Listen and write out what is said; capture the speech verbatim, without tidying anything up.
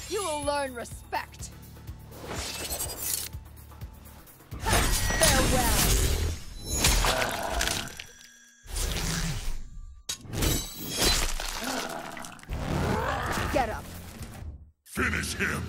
You will learn respect. Farewell. Get up. Finish him.